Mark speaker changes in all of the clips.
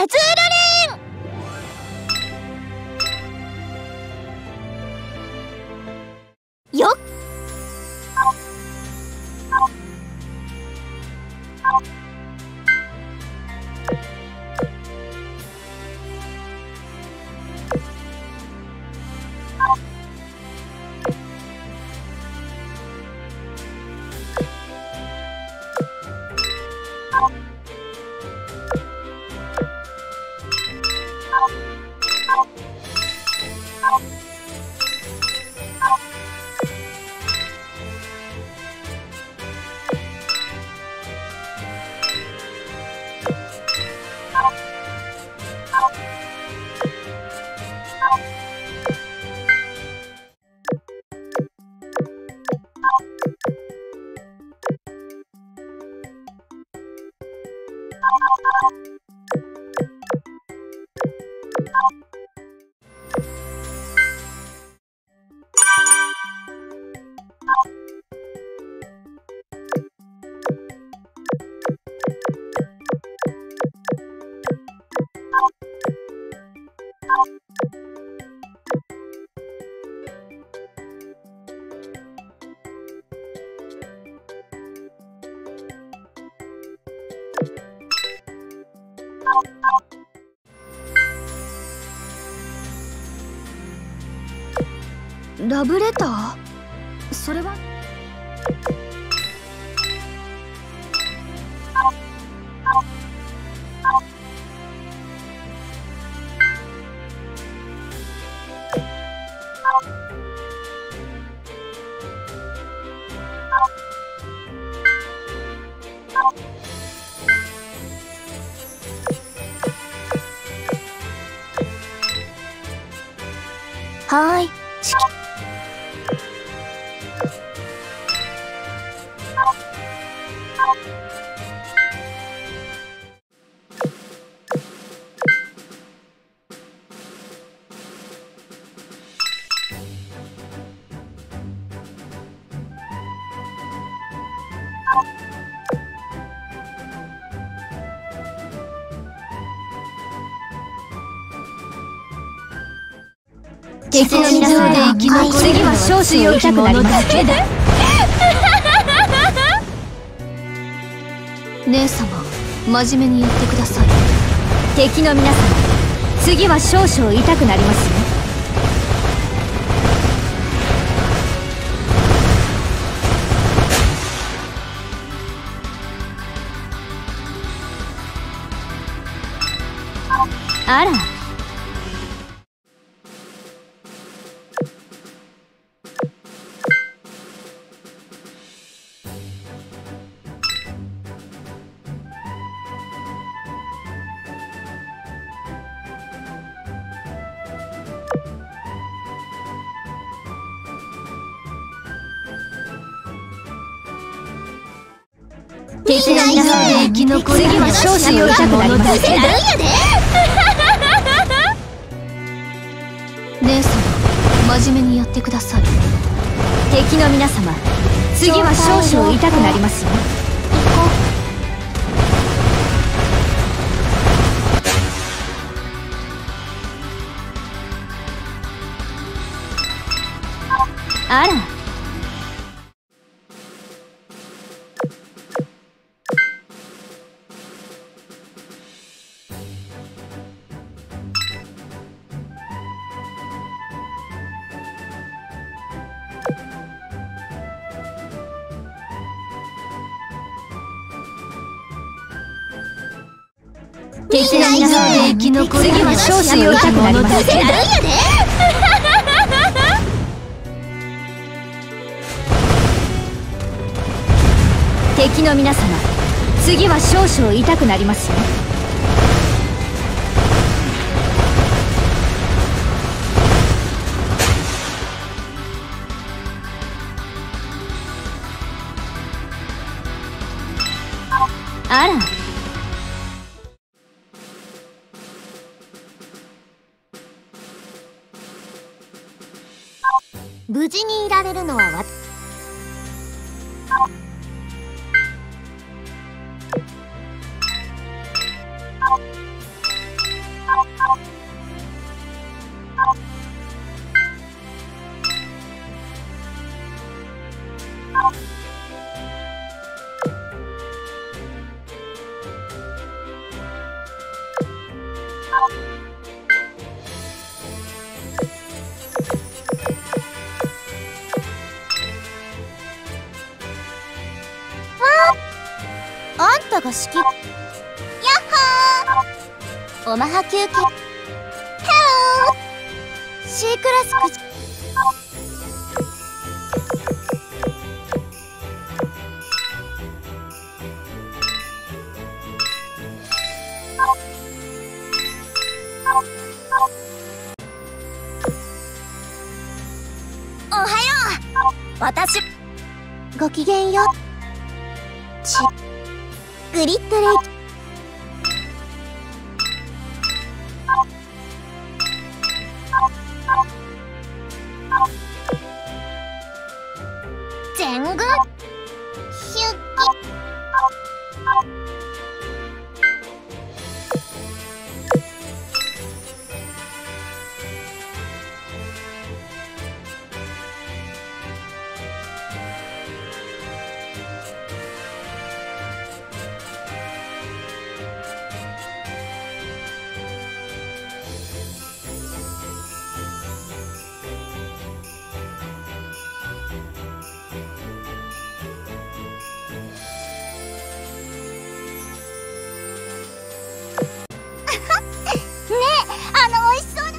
Speaker 1: アズールレーンよっ。ラブレター？それは？はーい。敵の皆さんで生き残る。次は少子を痛くなりますけど。姉様、真面目にやってください。敵の皆様、次は少々痛くなりますよ。あら。敵の皆さんで生き残る。次は少子を痛くなりますけど。姉様、真面目にやってください。敵の皆様、次は少々痛くなりますよ。あら。敵の皆さんで生き残る。次は少子を痛くなりますけど。敵の皆様、次は少々痛くなりますよ。あら。無事にいられるのはあんたが好き。やっほー。おまは休憩。ヘロー。C クラスくじ。おはよう。私ごきげんよう。グリッドレイキ。全軍出撃。美味しそうな。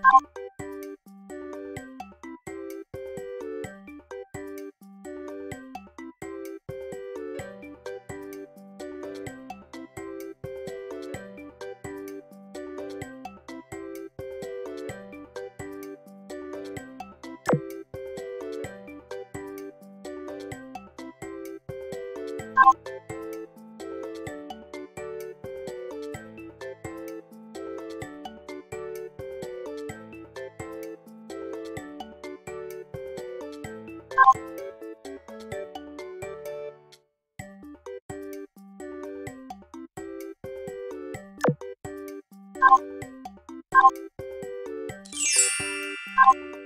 Speaker 2: you